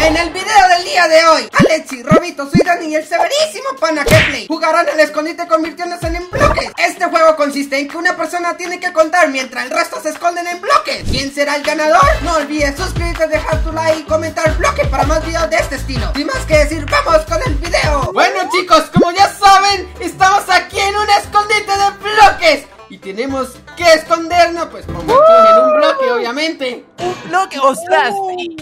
En el video del día de hoy, Alexi, Robito, soy Dani y el severísimo pana Kepley jugarán al escondite convirtiéndose en bloques. Este juego consiste en que una persona tiene que contar mientras el resto se esconden en bloques. ¿Quién será el ganador? No olvides suscribirte, dejar tu like y comentar bloque para más videos de este estilo. Sin más que decir, vamos con el video. Bueno chicos, como ya saben, estamos aquí en un escondite de bloques y tenemos que escondernos, pues convertidos en un bloque, obviamente. ¡Un bloque! ¡Ostras!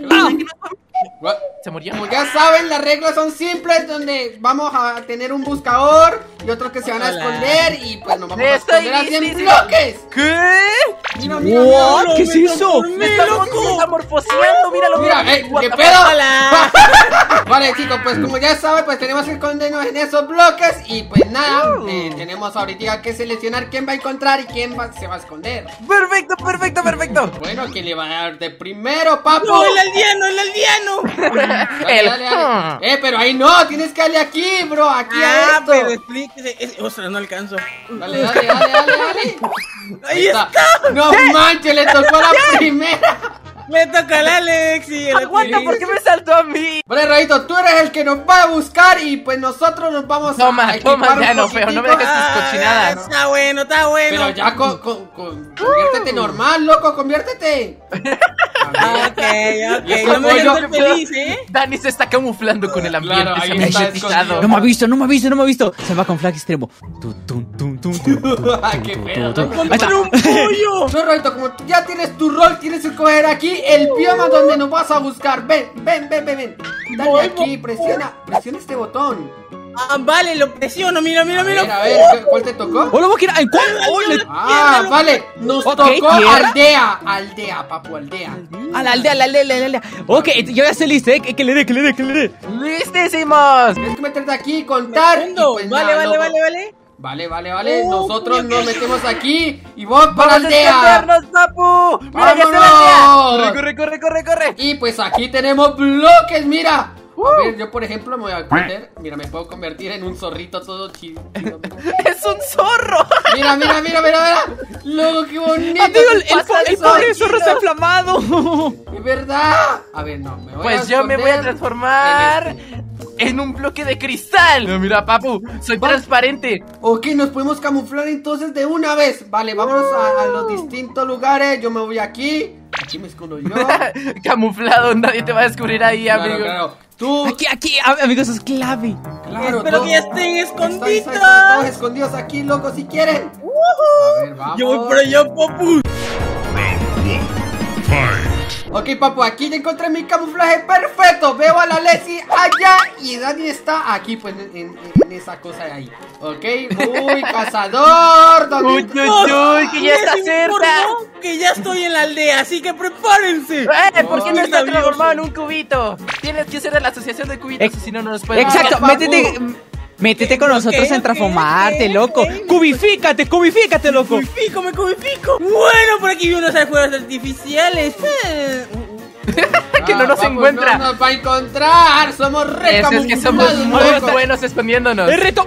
Se murió. Como ya saben, las reglas son simples, donde vamos a tener un buscador y otros que se van a esconder y pues nos vamos a esconder así en bloques. ¿Qué? Mira, mira, mira. ¿Qué es eso? ¡Me está morfoseando! ¡Míralo! Mira, ¿qué pedo? Vale chicos, pues como ya saben, pues tenemos que escondernos en esos bloques y pues nada, tenemos ahorita que seleccionar quién va a encontrar y quién se va a esconder. ¡Perfecto, perfecto, perfecto! Bueno, ¿quién le va a dar de primero, papu? ¡No, el aldeano, el aldeano! Dale. Pero ahí no, tienes que darle aquí, bro, aquí a esto. Pero explíquese. Ostras, no alcanzo. Dale. Ahí está. No manches, le tocó la primera. Me toca al Alex y el ¡Aguanta! ¿Por qué me saltó a mí? Vale, Rayito, tú eres el que nos va a buscar y pues nosotros nos vamos Toma, a equipar ya un no, feo, no me poquitico. dejes tus cochinadas. Está bueno, está bueno. Pero ya conviértete normal, loco, conviértete. Ok. Y No me pollo- dejes ser feliz, Dani se está camuflando con el ambiente. Claro, ahí se ha está estetizado. escondido. No me ha visto. Se va con flag extremo. Qué pedo. Ahí está. ¡Un pollo! No, Rayito, como tú ya tienes tu rol, tienes que coger aquí el bioma donde nos vas a buscar. Ven. Dale aquí, presiona este botón. Ah, vale, lo presiono. Mira. A ver, ¿cuál te tocó? Hola, ¿en cuál? Ah, vale, nos Ok, tocó tierra. aldea, papu, aldea. A la aldea. Ok, yo ya estoy listo, que le dé. ¡Listísimos! Tienes que meterte aquí, contar y pues nada, loco. Vale. Nosotros nos metemos aquí y vos para ¡Vamos a aldea. escondernos, papu! ¡Mira, ya está la ¡Vámonos! aldea! ¡Corre! Y pues aquí tenemos bloques, mira. A ver, yo por ejemplo me voy a esconder. Mira, me puedo convertir en un zorrito todo chido. ¡Es un zorro! Mira. Loco, qué bonito. Amigo, pasa el de pobre zorro zorrito? está inflamado. Es verdad. A ver, no, me voy a Pues yo me voy a esconder transformar en un bloque de cristal. No, mira, papu, soy transparente. Ok, nos podemos camuflar entonces de una vez. Vale, vámonos a los distintos lugares. Yo me voy aquí. Aquí me escondo yo. Camuflado, nadie te va a descubrir ahí, amigo. Claro. Tú. Aquí, amigos, eso es clave. Claro, Espero todos- que ya estén escondidos. Están todos escondidos aquí, loco, si quieren. A ver, vamos. Yo voy por allá, papu. Ok, papu, aquí ya encontré mi camuflaje perfecto. Veo a la Leslie allá y Dani está aquí, pues, en esa cosa de ahí. Ok, uy, cazador. Uy, que ya está cerca. Que ya estoy en la aldea, así que prepárense. ¿Por qué no Ay, está nervioso. transformado en un cubito? Tienes que ser de la asociación de cubitos, si no, no nos pueden... Exacto, papu. métete con nosotros en transformarte, loco. Cubifícate, loco. Me cubifico. Bueno, por aquí vi unos juegos artificiales. Que no nos papu, encuentra. No nos va a encontrar. Somos re Es que somos camuflados, muy loco. buenos escondiéndonos. El reto.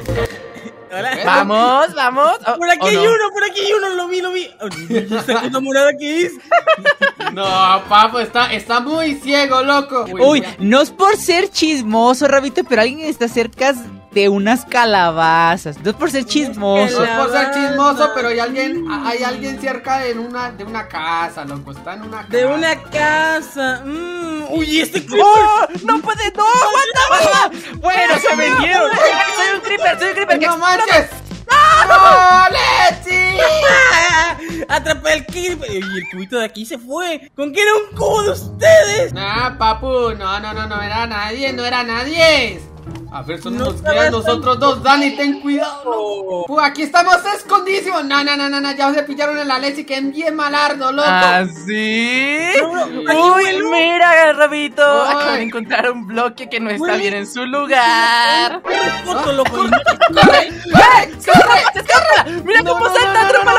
Vamos. Oh, Por aquí oh, hay no. uno, lo vi. ¿Esta cosa morada qué es? No, papu, está muy ciego, loco. Uy, ya. no es por ser chismoso, Rabito, pero alguien está cerca de unas calabazas. No es por ser chismoso. No es por ser chismoso, pero hay alguien cerca de una casa, loco. Está en una casa. De una casa. Uy, ¡Oh! ¡No puede! ¡No! ¡Aguanta! Bueno, se vendieron. Soy un creeper. ¡No manches! ¡No, Lexi! Atrapé el creeper. Y el cubito de aquí se fue. ¿Con qué era un cubo de ustedes? Nah, papu, no era nadie. A ver, solo No nos quedan sabes nosotros dos. Dani, ten cuidado. No. Aquí estamos escondidísimos. No, ya se pillaron en la Lexi, que es bien malardo, loco. ¿Ah, sí? No, Uy, mira, Rabito. Ay. Acabo de encontrar un bloque que no está bien en su lugar. Foto, loco. ¡Corre! ¡Escápala! ¡Mira cómo salta! ¡Atrápalo!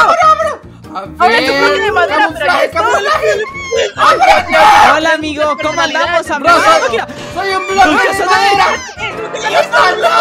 A Ahora es un bloque de madera, pero camuflaje. Hola, amigo. ¿Cómo andamos, amigo? Rosa, soy un bloque de madera.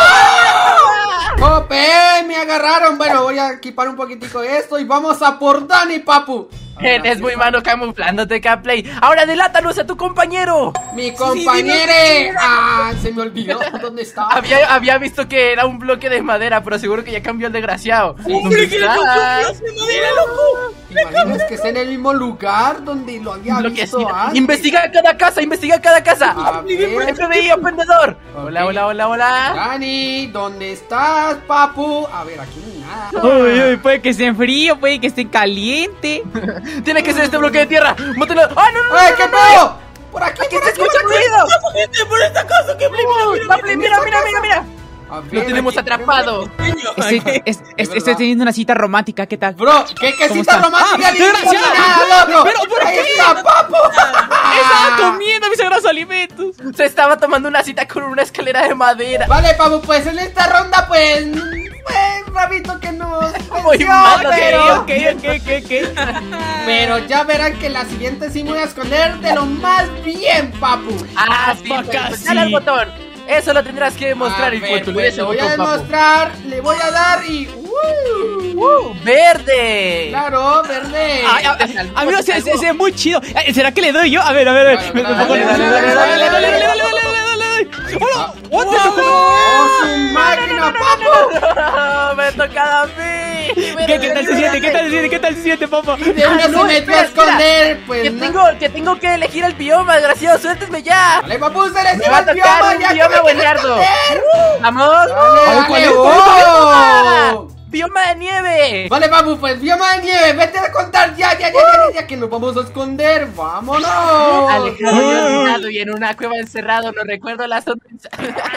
¡Jope! Me agarraron. Bueno, voy a equipar un poquitico de esto y vamos a por Dani, papu. Eres muy malo camuflándote, Capley. Ahora delátanos a tu compañero. Mi compañere. Se me olvidó. ¿Dónde está? Había visto que era un bloque de madera, pero seguro que ya cambió el desgraciado. ¡Hombre, que le compró un pedazo de madera, loco! ¿Imaginas que esté en el mismo lugar donde lo había visto antes? Investiga cada casa, investiga cada casa. A ver. FBI, vendedor. Hola, hola, hola, hola. Dani, ¿dónde estás, papu? A ver, aquí no hay nada. Uy, puede que esté frío, puede que esté caliente. Tiene que ser este bloque de tierra. ¡Mátelo! ¡Ah, no, no! ¡Ay, qué pedo! Por aquí, ¡Aquí se escucha ruido! ¡Gente, por esta casa! ¡Que Mira! A ver, Lo tenemos aquí, atrapado. Estoy teniendo una cita romántica, ¿qué tal? Bro, ¿qué ¿Cómo cita está? romántica? Ni desgraciado. nada, loco. ¿Pero por Ahí qué? está, papu. Estaba comiendo mis sagrados alimentos. Se estaba tomando una cita con una escalera de madera. Vale, papu, pues en esta ronda, pues Rabito que nos Muy venció, malo, pero... Ok. Pero ya verán que la siguiente sí me voy a esconder de lo más bien, papu. Sí, Paca, pues, dale al sí. botón. Eso lo tendrás que demostrar A en ver, cuanto le pues, des le el voy a botón, papu. demostrar, le voy a dar y... ¡Verde! Claro, verde. Amigo, se ve muy chido. ¿Será que le doy yo? A ver. Dale. ¡Hola! ¡What the fuck! ¡Oh, su máquina, papu! ¡Me ha tocado a mí! ¿Qué tal se siente, papá? De una se metió a esconder, pues... Que tengo que elegir el bioma, desgraciado. ¡Suéltenme ya! Vale, papu, se les Me va a el tocar bioma, un ya bioma que me quieres buenardo. esconder. ¡Vamos! Dale, ¡Oh! ¡oh! ¡Bioma de nieve! Vale, papu, pues bioma de nieve, vete a contar ya, que nos vamos a esconder, vámonos. Alejado y olvidado y en una cueva encerrado, no recuerdo la sonrisa.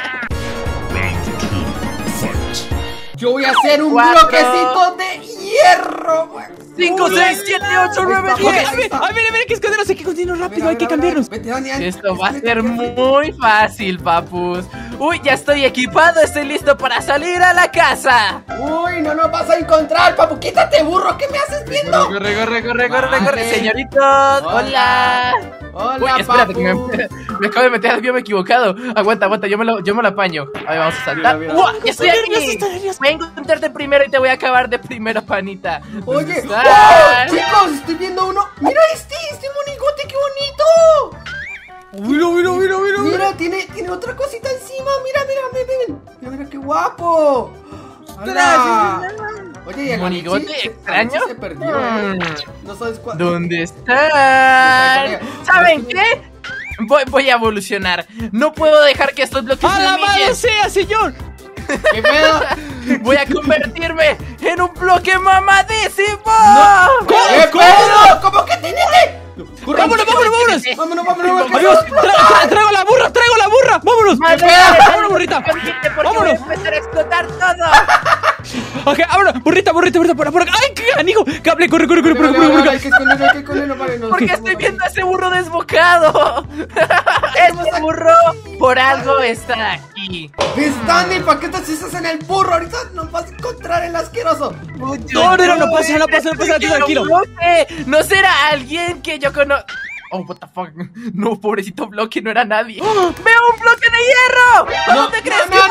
Yo voy a hacer un 4, bloquecito de hierro. 5, 6, 7, 8, 9, 10. A ver, hay que escondernos, hay que continuar rápido, hay que cambiarnos. Vete, Daniel. Esto va a ser muy fácil, papus. Uy, ya estoy equipado, estoy listo para salir a la casa. Uy, no nos vas a encontrar, papu, quítate, burro, ¿qué me haces viendo? Corre, señoritos. Hola. Hola, Uy, espérate, papu. que me acabo de meter al bioma equivocado. Aguanta, yo me lo apaño. A ver, vamos a saltar. Mira. ¡Uah! ¡Ya estoy aquí! Voy a encontrarte primero y te voy a acabar de primero, panita. Oye, ¿Estás? ¡oh! Chicos, estoy viendo uno. Mira este monigote, qué bonito. Mira, tiene otra cosita encima. Mira, qué guapo. ¡Hala! Oye, ¿y el ¿Monigote Alexis? extraño? Alexis se perdió, No sabes cuál. ¿Dónde están? ¿Saben qué? Voy a evolucionar. No puedo dejar que estos bloques me ¡Alabado humillen. sea, señor! ¿Qué pedo? Voy a convertirme en un bloque mamadísimo. ¿Qué pedo? ¿Cómo que tiene? ¡Vámonos! Vámonos. Amigos, traigo la burra, vámonos. Vámonos, burrita. Vámonos. Voy a empezar a explotar todo. Ok, vámonos, burrita, por acá. ¡Ay, qué ganijo! Cable, corre. Hay que esconderlo, vale, no. ¿Por qué estoy viendo a ese burro desbocado? Ese burro por algo está aquí. ¿Ves, Dani? ¿Para qué te haces en el burro? Ahorita nos vas a encontrar el asqueroso. No pasa, tranquilo. No será alguien que yo conozco. Oh, what the fuck. No, pobrecito bloque, no era nadie. ¡Veo un bloque de hierro! ¿A dónde crees que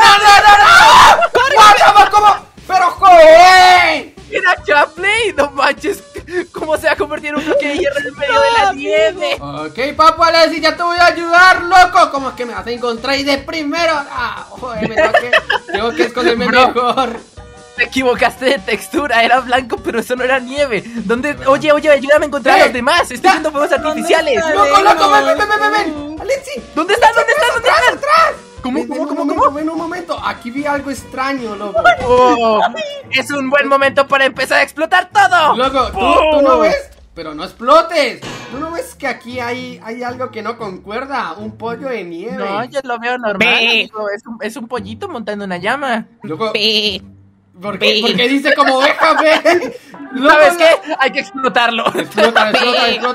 ¡No! ¿Cómo? ¡Pero joder! Mira, Chapley, no manches. ¿Cómo se va a convertir en un bloque de hierro en medio de la nieve? Ok, papu, Alexis, ya te voy a ayudar, loco. ¿Cómo es que me vas a encontrar y de primero? Joder, tengo que esconderme mejor. Te equivocaste de textura, era blanco, pero eso no era nieve. ¿Dónde? Oye, ayúdame a encontrar a los demás. Estoy viendo fuegos artificiales. Loco, ven. Alexis. ¿Dónde están? ¡Atrás! ¿Cómo? Ven un momento, aquí vi algo extraño, loco. Oh, es un buen momento para empezar a explotar todo. Loco, ¿tú no ves? Pero no explotes. ¿Tú no ves que aquí hay algo que no concuerda? Un pollo de nieve. No, yo lo veo normal, amigo. Es un pollito montando una llama. Loco, ¿por qué? Porque dice como oveja, ve. ¿Sabes qué? Hay que explotarlo. Explota. Ve. ¡Ey, no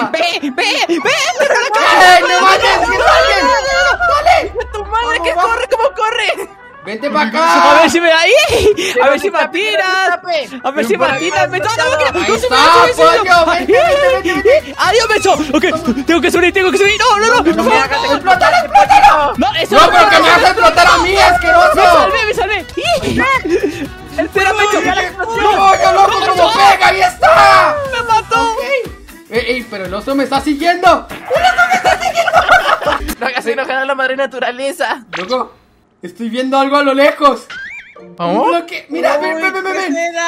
¡Ve! vayas! ¡Que alguien! ¡Dale! ¡Tu madre, que Vamos. corre! ¿Cómo corre? ¡Vente para acá! A ver si me ahí. A ver si me atiras. A ver si me atiras. ¡Me toca! Ahí está, pollo. Vente. ¡Adiós, Beso! Ok, tengo que subir. ¡No! ¡Explótalo! ¡No, eso ¡No, porque me vas a explotar a mí, asqueroso! ¡Me salvé! ¡Espera, Mecho! ¡No, pollo, loco, como pega! ¡Ahí está! ¡Me mató! Ok. oso me está siguiendo! No hagas enojar a la madre naturaleza. Loco, estoy viendo algo a lo lejos. ¿Oh? Un bloque. Mira, ven. ¿Qué será?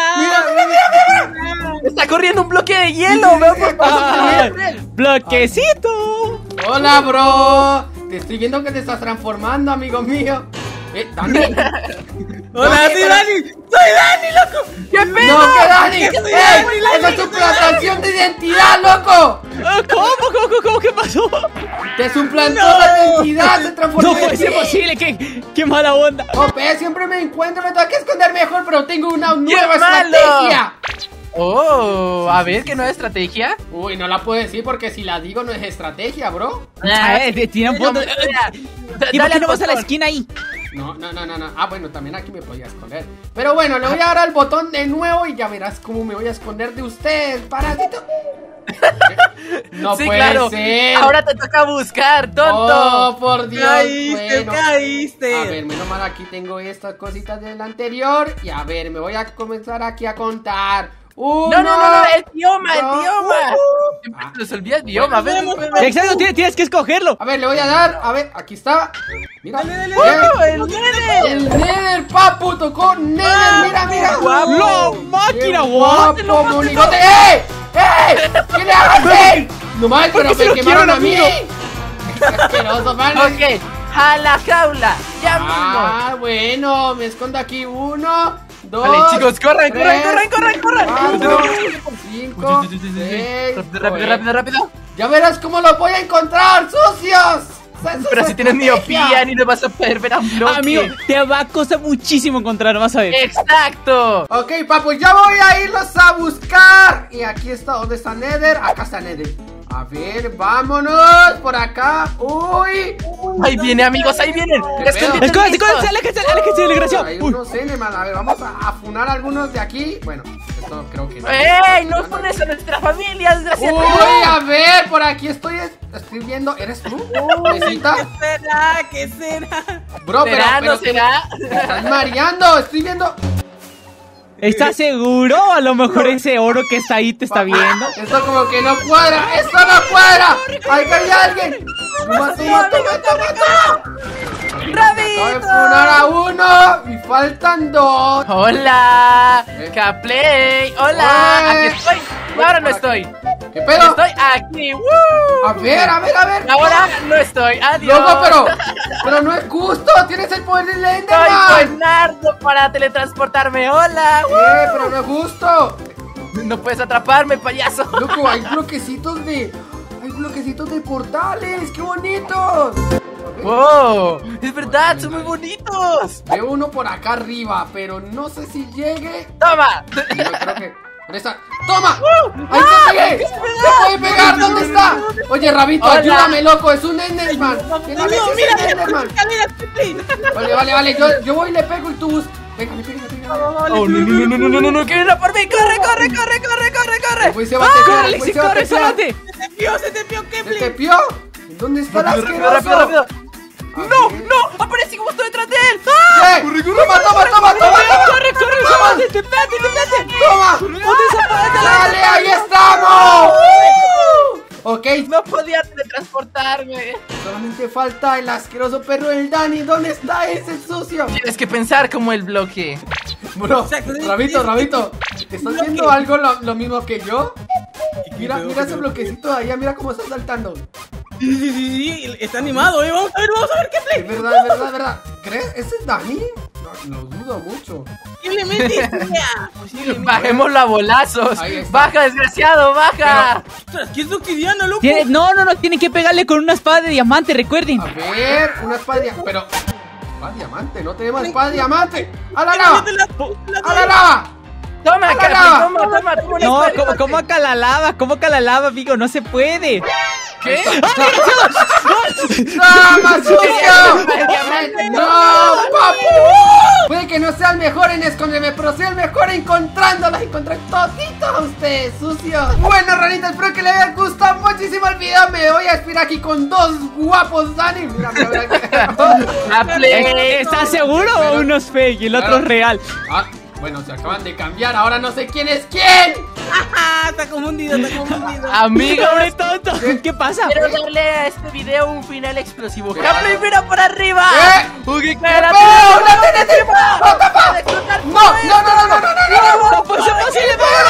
Mira. Está corriendo un bloque de hielo. Veo por Ah, bloquecito. Hola, bro. Te estoy viendo que te estás transformando, amigo mío. Dani. Hola, soy Dani. Soy Dani, loco. ¿Qué pedo? No, que Dani. ¿Qué soy ¡Esa es tu plantación de identidad, loco! ¿Cómo? ¿Qué pasó? Te suplantó la identidad, se transformó No en puede ser ti. posible, qué mala onda. Ope, siempre me encuentro, me tengo que esconder mejor, pero tengo una nueva malo! estrategia. Oh, a ver, ¿qué nueva estrategia? Uy, no la puedo decir porque si la digo no es estrategia, bro. Tiene un punto. ¿Y por qué no vas a la esquina ahí? No. Ah, bueno, también aquí me podía esconder. Pero bueno, le voy a dar al botón de nuevo y ya verás cómo me voy a esconder de usted, parásito. No Sí, puede claro. ser. Ahora te toca buscar, tonto. Oh, por Dios. Caíste, Bueno. caíste. A ver, menos mal aquí tengo estas cositas del anterior. Y a ver, me voy a comenzar aquí a contar. No, el bioma, Siempre se nos olvida el bioma. Ven. Exacto, tienes que escogerlo. A ver, le voy a dar. A ver, aquí está. Mira. Dale. El Nether. El Nether, papu, tocó Nether. Mira. ¡La máquina, Qué what! guapo, monigote. ¡Ey! ¿Qué le haces? No mal, pero qué se me lo quemaron a quieren, mí. Qué asqueroso, man. Ok, a la jaula. Ya mismo. Ah, bueno, me escondo aquí. 1, 2. Vale, chicos, corran. 4, 5, 6. Rápido. Ya verás cómo los voy a encontrar, sucios. Pero si tienes miopía, ni le vas a poder ver a un bloque. Amigo, te va a costar muchísimo encontrar, vas a ver. Exacto. Ok, papu, ya voy a irlos a buscar. Y aquí está, ¿dónde está Nether? Acá está Nether. A ver, vámonos por acá. Uy. Ahí viene, amigos, ahí vienen. pedo? Escóndete, aléjate, desgraciado. Hay unos Eneman. A ver, vamos a funar algunos de aquí. Bueno, esto creo que no. ¡Ey! No pones a nuestra familia, desgraciado. Uy, a ver, por aquí estoy viendo. ¿Eres tú? ¿Mesita? ¿Qué será? Bro, ¿Será, no será? Me estás mareando, estoy viendo. ¿Estás seguro? A lo mejor ese oro que está ahí te está viendo. Esto como que no cuadra, esto no cuadra. Ahí hay alguien. Toma. Acabo de ¡Rabito! funar a uno y faltan 2. Hola, Caplay. Hola, aquí estoy. Y ahora no estoy. ¿Qué pedo? Estoy aquí. A ver. Ahora no estoy. Adiós. Loco, pero no es justo. Tienes el poder del Estoy Enderman. con Nardo para teletransportarme. Hola. Pero no es justo. No puedes atraparme, payaso. Loco, hay bloquecitos de portales. ¡Qué bonitos! Wow, es verdad, son muy bonitos. Veo uno por acá arriba, pero no sé si llegue. Toma. Yo creo que... ¿Dónde está? ¡Toma! ¡Ahí te pegué! ¡Se puede pegar! ¿Dónde está? Oye, Rabito, Hola. ayúdame, loco. Es un Enderman. Mira, Amigo, es un mira, Enderman. Vale. Yo voy y le pego y tú buscas. Pégale. Oh, no, que viene por mí. Corre. Pues se va a tepear, ¡Corre, pues Alexis, se va a corre, tepear. sálvate! Se te pió, ¿Se Kepler. tepió? ¿Dónde está el asqueroso? Rápido. A No, ver. aparecí justo detrás de él. ¡Ah! Toma. ¡Corre! ¡Te Toma. ¡Dale, ahí estamos! Ok, No podía teletransportarme. solamente falta el asqueroso perro del Dani. ¿Dónde está ese sucio? Tienes que pensar como el bloque. Bro, Exacto. Rabito, ¿estás viendo algo lo mismo que yo? Mira ese bloquecito de allá, mira cómo está saltando. Sí, está animado, Vamos a ver, Es Kepler. verdad. ¿Crees? ¿Ese es Dani? No, lo dudo mucho. Posiblemente sea. Bajémoslo a bolazos. Ahí está. Baja, desgraciado, baja. Ostras, ¿qué es obsidiana, loco? No, tienen que pegarle con una espada de diamante, recuerden. A ver, una espada de diamante. Pero, espada de diamante, no tenemos espada de diamante. ¡A la lava! ¡A la lava! Toma, ¡A la Capi, lava! toma. No, ¿cómo cala la lava, amigo? No se puede. ¿Qué? ¡Toma, sucio! ¡No, papu! Puede que no sea el mejor en esconderme, pero soy el mejor encontrándolas. Encontré toditos a ustedes, sucios. Bueno, ranitas, espero que les haya gustado muchísimo el video. Me voy a esperar aquí con 2 guapos Dani. Mira. Caplay. ¿Estás seguro o uno es fake y el otro es real? Bueno, se acaban de cambiar, ahora no sé quién es quién. Está confundido, está confundido. Amigos, ¡Pobre tonto! ¿Qué pasa? quiero darle a este video un final explosivo. ¡Capley, mira por arriba! ¡Uy, ¡No, no, no, no! ¡No! ¡No, no, no, no, no, no! ¡No puede ser posible!